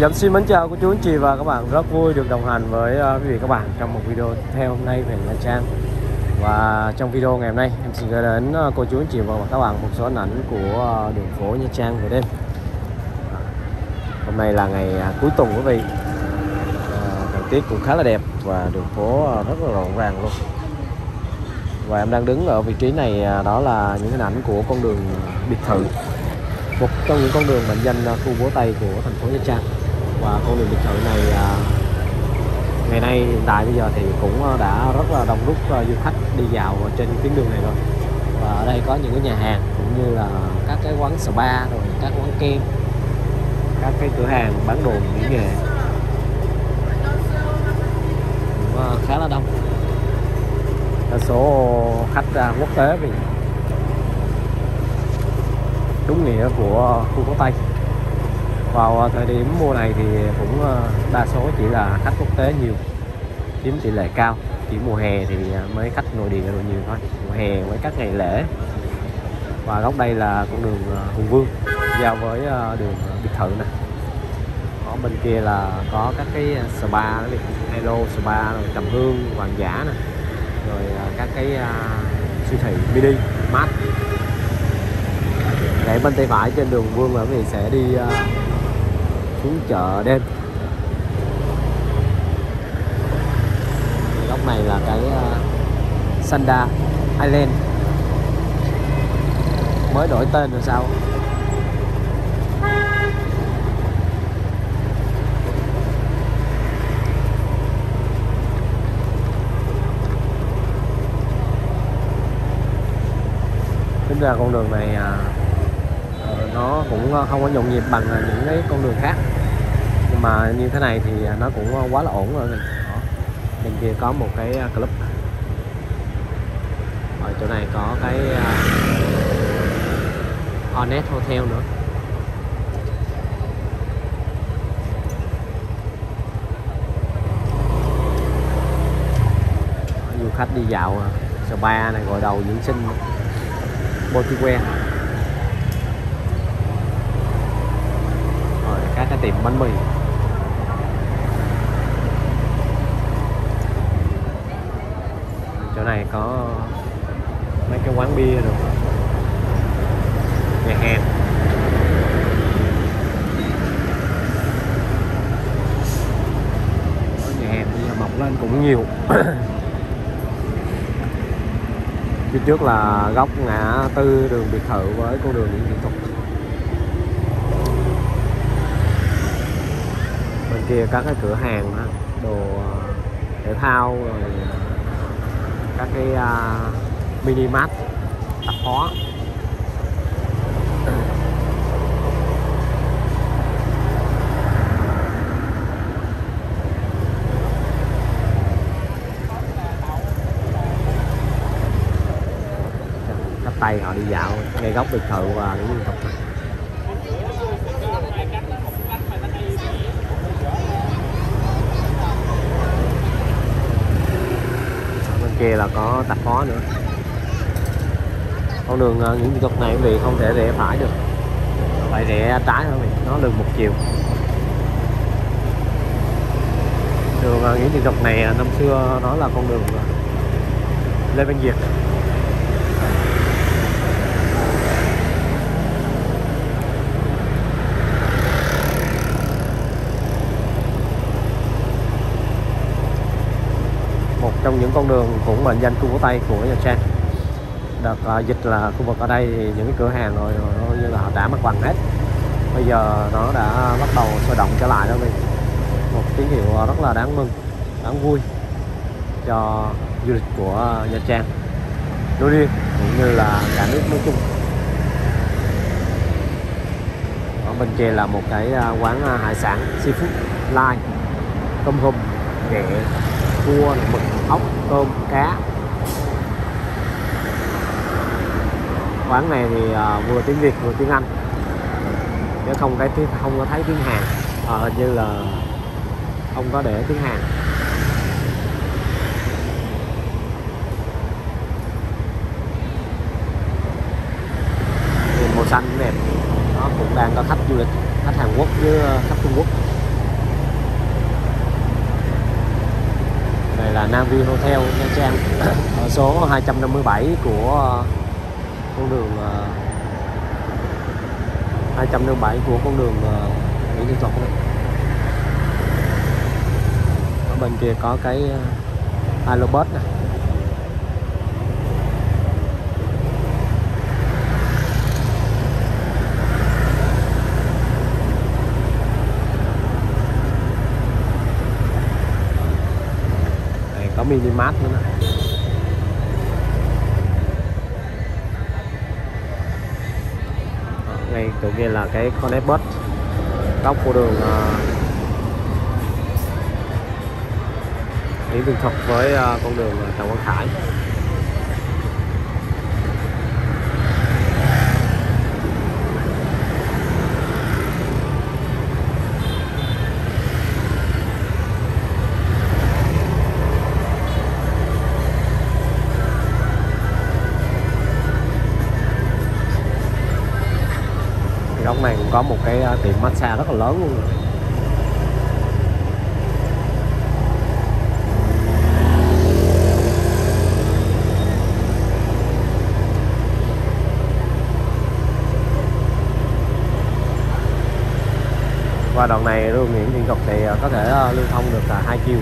Xin mến chào cô chú anh chị và các bạn, rất vui được đồng hành với quý vị các bạn trong một video tiếp theo hôm nay về Nha Trang. Và trong video ngày hôm nay em xin gửi đến cô chú anh chị và các bạn một số hình ảnh của đường phố Nha Trang về đêm. Hôm nay là ngày cuối tuần quý vị, thời tiết cũng khá là đẹp và đường phố rất là rộn ràng luôn. Và em đang đứng ở vị trí này, đó là những hình ảnh của con đường biệt thự, một trong những con đường mệnh danh khu phố Tây của thành phố Nha Trang. Và con đường biệt thự này ngày nay hiện tại bây giờ thì cũng đã rất là đông đúc du khách đi dạo trên tuyến đường này rồi. Và ở đây có những cái nhà hàng cũng như là các cái quán spa, rồi các quán kem, các cái cửa hàng bán đồ mỹ nghệ cũng khá là đông. Đa số khách quốc tế vì đúng nghĩa của khu phố Tây. Vào thời điểm mùa này thì cũng đa số chỉ là khách quốc tế nhiều, chiếm tỷ lệ cao. Chỉ mùa hè thì mới khách nội địa rồi nhiều thôi, mùa hè với các ngày lễ. Và góc đây là con đường Hùng Vương giao với đường biệt thự này. Ở bên kia là có các cái spa, Hello Spa, rồi Trầm Hương, Hoàng Giả này, rồi các cái siêu thị mini mart. Để bên tay phải trên đường Vương là quý vị sẽ đi xuống chợ đêm. Góc này là cái Sanda Island, mới đổi tên rồi sao. Tính ra con đường này nó cũng không có nhộn nhịp bằng những cái con đường khác, nhưng mà như thế này thì nó cũng quá là ổn rồi. Bên kia có một cái club, ở chỗ này có cái Hornet Hotel nữa. Du khách đi dạo spa này, gội đầu dưỡng sinh, Botiwear, rồi các cái tiệm bánh mì. Chỗ này có mấy cái quán bia rồi, nhà hàng. Nhà hàng bây giờ mọc lên cũng nhiều. Phía trước là góc ngã tư đường biệt thự với con đường Nguyễn Thị Thục. Bên kia các cái cửa hàng đồ thể thao, rồi các cái mini mart, tạp hóa. Khách Tây họ đi dạo ngay góc biệt thự và những liên tục này. Bên kia là có tạp hóa nữa. Con đường Nguyễn Thị Thục này vì không thể rẽ phải được, phải rẽ trái thôi, nó đường một chiều. Đường Nguyễn Thị Thục này năm xưa nó là con đường Lê Văn Diệt. Một trong những con đường cũng mệnh danh khu phố Tây của Nha Trang. Đợt dịch là khu vực ở đây thì những cái cửa hàng rồi như là họ đã mất bằng hết. Bây giờ nó đã bắt đầu sôi động trở lại đó vì một tín hiệu rất là đáng mừng, đáng vui cho du lịch của Nha Trang nói riêng cũng như là cả nước nói chung. Ở bên kia là một cái quán hải sản seafood lai, tôm hùm, ghẹ, cua, mực, ốc, tôm, cá. Quán này thì vừa tiếng Việt vừa tiếng Anh, chứ không có thấy tiếng Hàn. Hình như là không có để tiếng Hàn. Màu xanh đẹp, nó cũng đang có khách du lịch, khách Hàn Quốc với khách Trung Quốc là Navi Hotel Nha Trang ở số 257 của con đường 207 của con đường Nguyễn Thị Thuật. Ở bên kia có cái Alobus này. Đây có Minimart nữa này. Ngay từ kia là cái Connect Bus góc của đường Nguyễn Thị Thuật với con đường Trần Quang Khải. Góc này cũng có một cái tiệm massage rất là lớn luôn rồi. Qua đoạn này đường Nguyễn Thị Thuật thì có thể lưu thông được 2 chiều.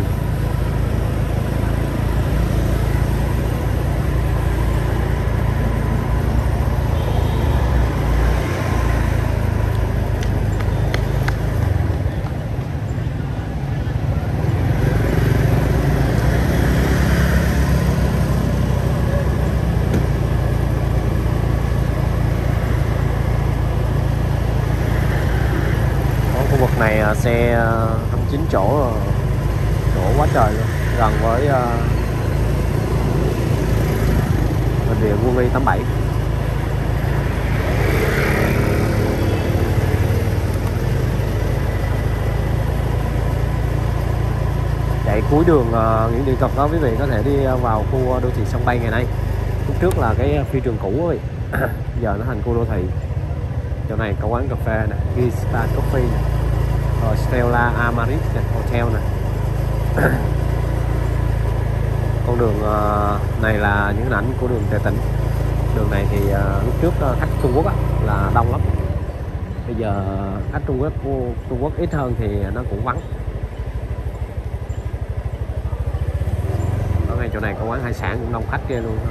Này xe 29 chỗ đổ quá trời luôn, gần với bệnh viện Quân y 87. Chạy cuối đường Nguyễn Thị Thuật đó quý vị có thể đi vào khu đô thị sông Bay ngày nay. Lúc trước là cái phi trường cũ ấy. Giờ nó thành khu đô thị. Chỗ này có quán cà phê nè, Vista Coffee nè, Stella Amaris Hotel này. Con đường này là những hình ảnh của đường Tề Tĩnh. Đường này thì lúc trước khách Trung Quốc là đông lắm. Bây giờ khách Trung Quốc ít hơn thì nó cũng vắng. Ở ngay chỗ này có quán hải sản cũng đông khách kia luôn.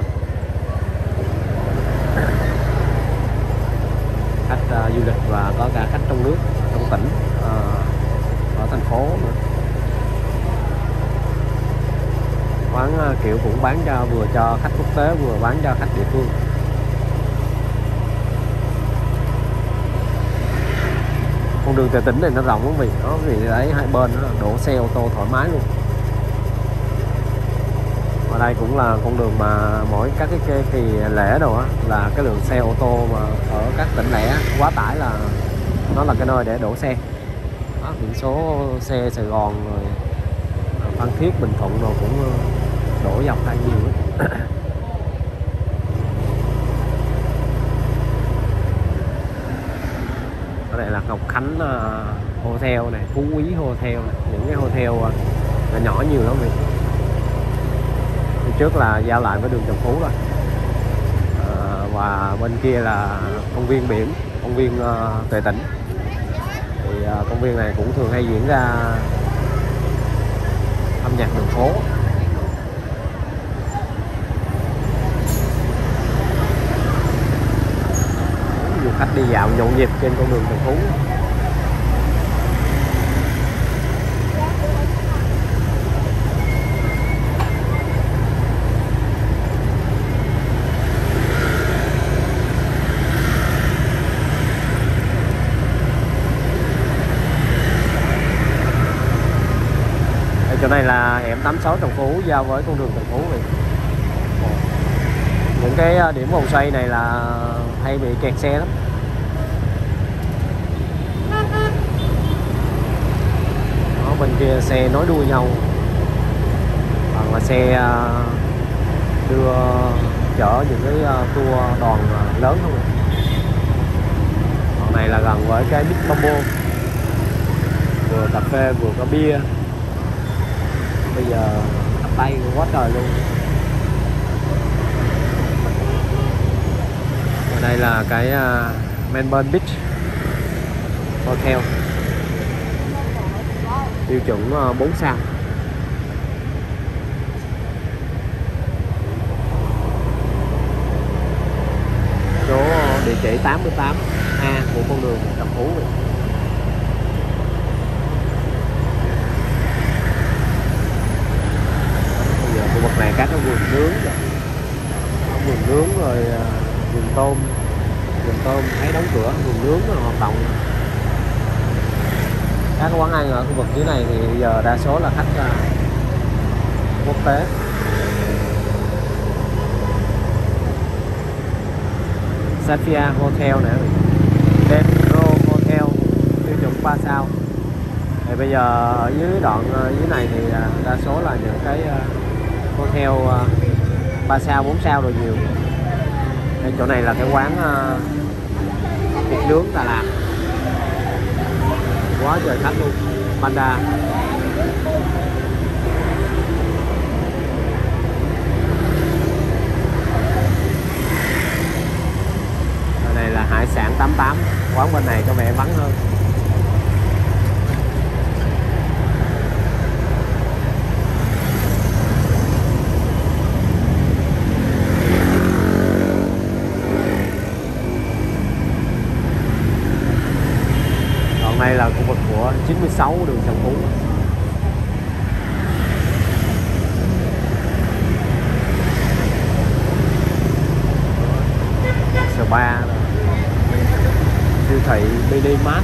Khách du lịch và có cả khách trong nước, trong tỉnh, ở thành phố nữa. Quán kiểu cũng bán vừa cho khách quốc tế vừa bán cho khách địa phương. Con đường Tề Tĩnh này nó rộng lắm vì nó vì đấy hai bên nó đổ xe ô tô thoải mái luôn. Ở đây cũng là con đường mà mỗi các cái kỳ lễ đồ á là cái lượng xe ô tô mà ở các tỉnh lẻ quá tải là nó là cái nơi để đổ xe. Đó, biển số xe Sài Gòn rồi Phan Thiết, Bình Thuận rồi cũng đổ dọc đây nhiều lắm. Ở đây là Ngọc Khánh Hotel này, Phú Quý Hotel này, những cái hotel nhỏ nhỏ nhiều lắm. Trước là giao lại với đường Trần Phú rồi. Và bên kia là công viên biển, công viên Tề Tĩnh. Thì công viên này cũng thường hay diễn ra âm nhạc đường phố. Du khách đi dạo nhộn nhịp trên con đường Trần Phú. Chỗ này là hẻm 86 Trần Phú giao với con đường Trần Phú. Những cái điểm vòng xoay này là hay bị kẹt xe lắm. Ở bên kia xe nối đuôi nhau, hoặc là xe đưa chở những cái tour đoàn lớn không. Còn này là gần với cái Big Combo, vừa cà phê vừa có bia. Bây giờ Tây quá trời luôn. Ở đây là cái Melbourne Beach Hotel, tiêu chuẩn 4 sao. Số địa chỉ 88A của con đường Trần Phú. Bây giờ khu vực này các cái vườn nướng, vườn nướng rồi vườn tôm thấy đóng cửa, vườn nướng hoạt động. Các quán ăn ở khu vực dưới này thì giờ đa số là khách quốc tế. Safia Hotel nữa, Dendro Hotel tiêu chuẩn 3 sao. Thì bây giờ ở dưới đoạn dưới này thì đa số là những cái hotel 3 sao 4 sao rồi nhiều. Đây, chỗ này là cái quán thịt nướng Đà Lạt, quá trời khách luôn. Panda. Đây là hải sản 88, quán bên này có vẻ vắng hơn. Còn đây là khu vực của 96 đường Trần Phú. Spa, siêu thị Mini Mart.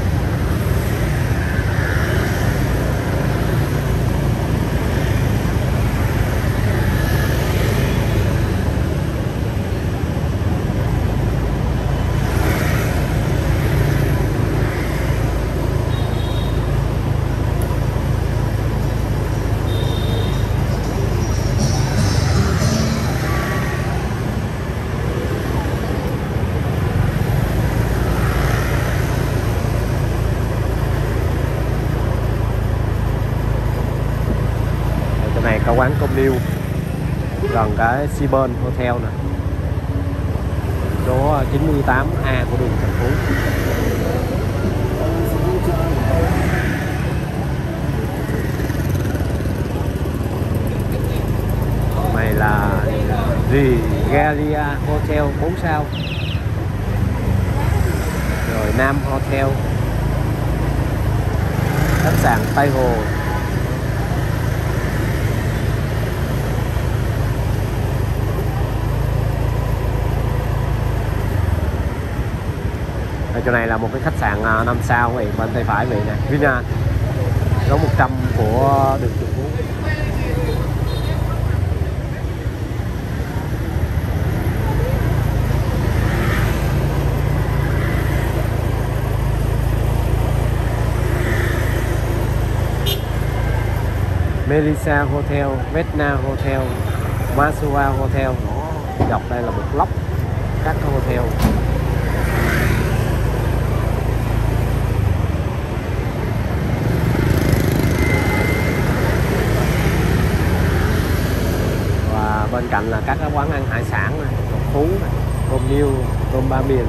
Này có quán Công Liêu gần cái Seaburn Hotel nè, số 98A của đường Trần Phú. Còn này là Regalia Hotel 4 sao, rồi Nam Hotel, khách sạn Tây Hồ. Chỗ này là một cái khách sạn 5 sao vậy, bên tay phải vậy nè, Vina, số 100 của đường Trần Phú. Melissa Hotel, Vetna Hotel, Masua Hotel. Dọc đây là một lốc các cái hotel. Bên cạnh là các cái quán ăn hải sản này, Ngọc Phú này, tôm niêu, tôm ba miền.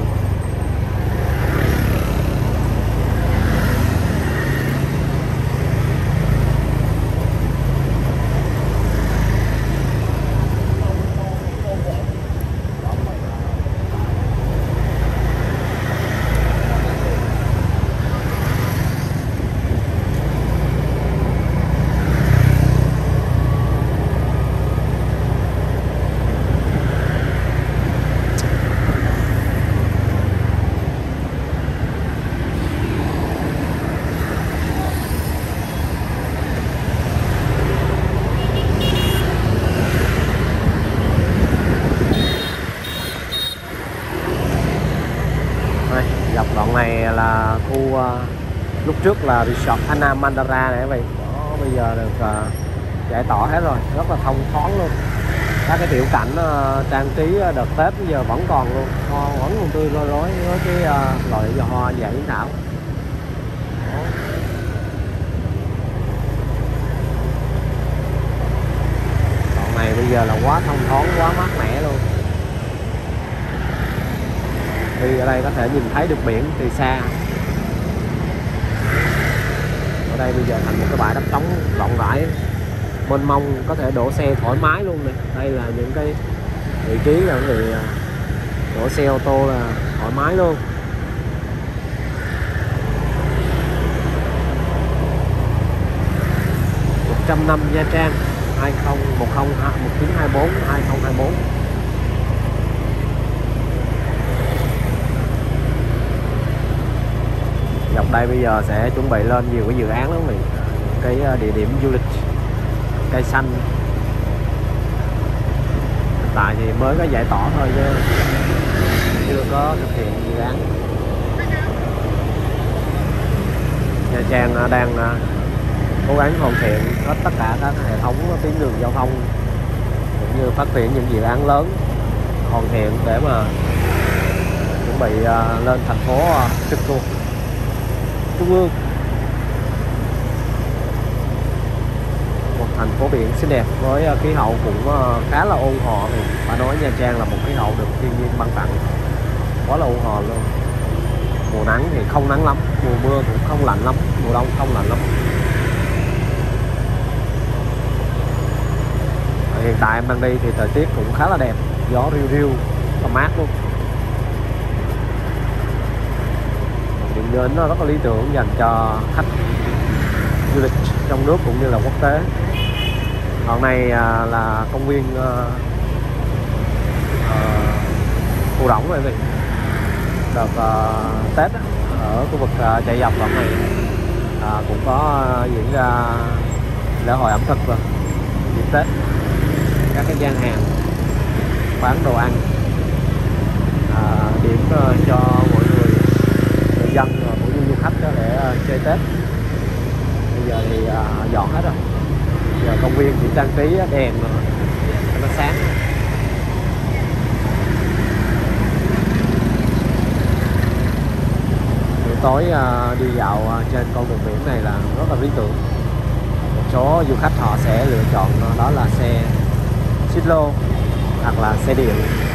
Dọc đoạn này là khu lúc trước là resort Anna Mandara này các bạn. Đó, bây giờ được giải tỏa hết rồi, rất là thông thoáng luôn. Các cái tiểu cảnh trang trí đợt Tết bây giờ vẫn còn luôn, hoa vẫn còn tươi rối rối với cái loại hoa dạng yến thảo. này bây giờ là quá thông thoáng, quá mát mẻ luôn. Đi ở đây có thể nhìn thấy được biển từ xa. Ở đây bây giờ thành một cái bãi đất trống rộng rãi, mênh mông, có thể đổ xe thoải mái luôn này. Đây là những cái vị trí là quý vị đổ xe ô tô là thoải mái luôn. Trăm năm Nha Trang 1924. Dọc đây bây giờ sẽ chuẩn bị lên nhiều cái dự án lắm, những cái địa điểm du lịch cây xanh. Hiện tại thì mới có giải tỏa thôi chứ chưa có thực hiện dự án. Nha Trang đang cố gắng hoàn thiện hết tất cả các hệ thống tuyến đường giao thông cũng như phát triển những dự án lớn hoàn thiện để mà chuẩn bị lên thành phố trực thuộc trung ương, một thành phố biển xinh đẹp với khí hậu cũng khá là ôn hòa. Thì phải nói Nha Trang là một khí hậu được thiên nhiên ban tặng quá là ôn hòa luôn. Mùa nắng thì không nắng lắm, mùa mưa cũng không lạnh lắm, mùa đông không lạnh lắm. Hiện tại em đang đi thì thời tiết cũng khá là đẹp, gió riu riu, và mát luôn. Điểm đến nó rất là lý tưởng dành cho khách du lịch trong nước cũng như là quốc tế. Còn này là công viên Phù Đổng rồi vị. Đợt Tết ở khu vực chạy dọc đoạn này cũng có diễn ra lễ hội ẩm thực vào dịp Tết. Các cái gian hàng bán đồ ăn điểm cho mọi người dân cũng như du khách đó để chơi Tết. Bây giờ thì dọn hết rồi, giờ công viên chỉ trang trí đèn cho nó sáng. Buổi tối đi dạo trên con đường biển này là rất là lý tưởng. Một số du khách họ sẽ lựa chọn đó là xe xích lô hoặc là xe điện.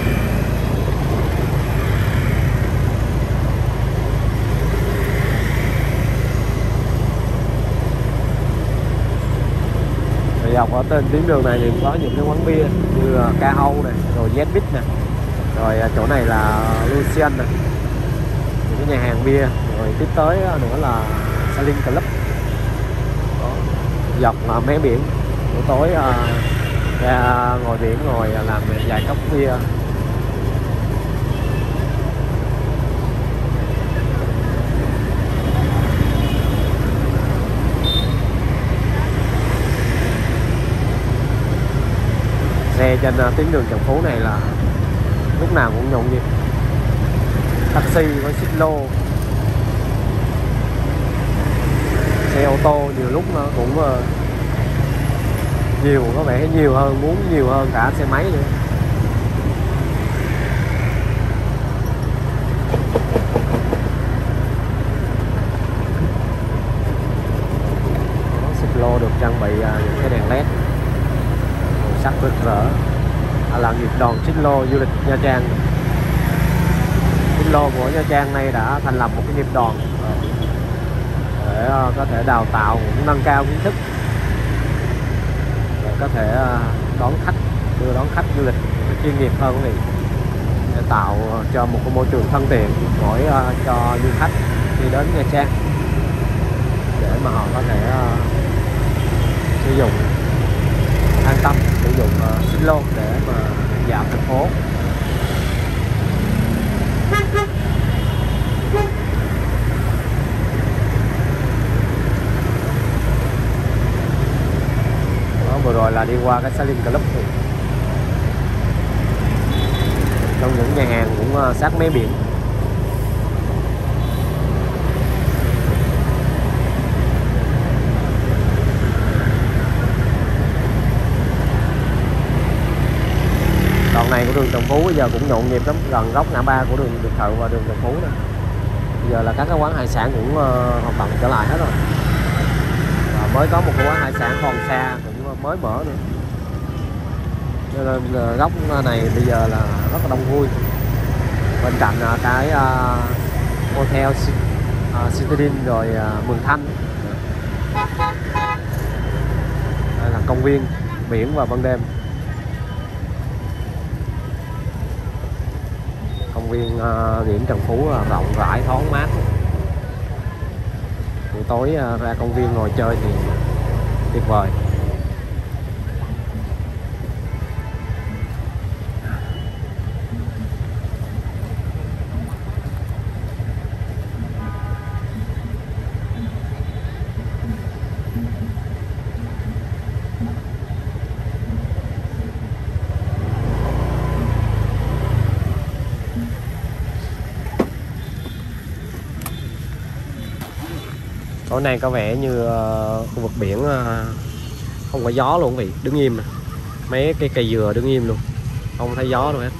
Dọc ở trên tuyến đường này thì có những cái quán bia như Ca Hâu này, rồi Zbit nè, rồi chỗ này là Lucian này, những cái nhà hàng bia. Rồi tiếp tới nữa là Saling Club. Đó. Dọc mé biển, buổi tối ra ngồi biển, ngồi làm vài cốc bia. Xe trên tuyến đường Trần Phú này là lúc nào cũng nhộn nhịp. Taxi với xích lô, xe ô tô nhiều lúc nó cũng nhiều, có vẻ nhiều hơn, muốn nhiều hơn cả xe máy nữa. Xích lô được trang bị những cái đèn led màu sắc rực rỡ, là nghiệp đoàn xích lô du lịch Nha Trang. Xích lô của Nha Trang này đã thành lập một cái nghiệp đoàn để có thể đào tạo, cũng nâng cao kiến thức, có thể đón khách, đưa đón khách du lịch chuyên nghiệp hơn thì để tạo cho một cái môi trường thân thiện cho du khách khi đến Nha Trang, để mà họ có thể sử dụng an tâm sử dụng xích lô để mà dạo thành phố. Vừa rồi là đi qua cái Saling Club thì trong những nhà hàng cũng sát mé biển. Đoạn này của đường Trần Phú bây giờ cũng nhộn nhịp lắm, gần góc ngã ba của đường Biệt Thự và đường Trần Phú này. Bây giờ là các cái quán hải sản cũng hoạt động trở lại hết rồi. Và mới có một cái quán hải sản Hòn Sa cũng mới mở nữa. Cho nên góc này bây giờ là rất là đông vui. Bên cạnh cái hotel Citadel rồi Mường Thanh. Đây là công viên biển vào ban đêm. Công viên biển Trần Phú rộng rãi thoáng mát. Buổi tối ra công viên ngồi chơi thì tuyệt vời. Tối nay có vẻ như khu vực biển không có gió luôn quý vị, đứng im. Mấy cái cây dừa đứng im luôn, không thấy gió đâu hết.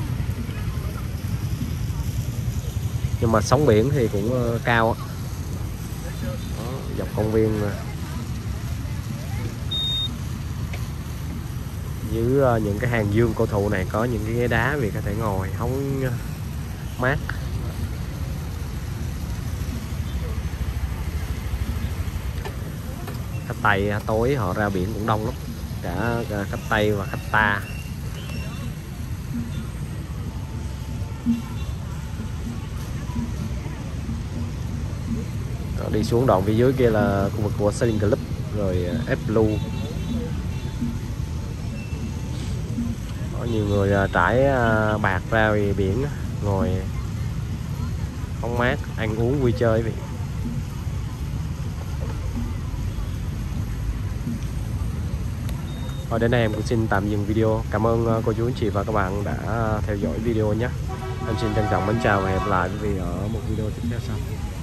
Nhưng mà sóng biển thì cũng cao. Đó, dọc công viên dưới những cái hàng dương cổ thụ này có những cái ghế đá vì có thể ngồi hóng mát. Khách Tây tối họ ra biển cũng đông lắm, cả khách Tây và khách ta. Đó, đi xuống đoạn phía dưới kia là khu vực của Sailing Club rồi F Blue. Có nhiều người trải bạc ra biển ngồi hóng mát, ăn uống vui chơi vậy. Rồi đến đây em cũng xin tạm dừng video. Cảm ơn cô chú anh chị và các bạn đã theo dõi video nhé. Em xin trân trọng mến chào và hẹn gặp lại quý vị ở một video tiếp theo sau.